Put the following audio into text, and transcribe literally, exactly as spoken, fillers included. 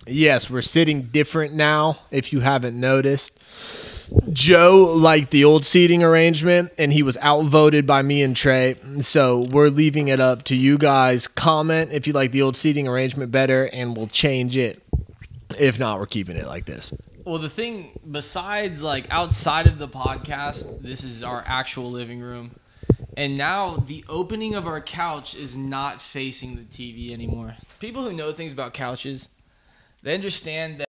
Yes, we're sitting different now, if you haven't noticed. Joe liked the old seating arrangement, and he was outvoted by me and Trey. So we're leaving it up to you guys. Comment if you like the old seating arrangement better, and we'll change it. If not, we're keeping it like this. Well, the thing, besides, like, outside of the podcast, this is our actual living room. And now the opening of our couch is not facing the T V anymore. People who know things about couches, they understand that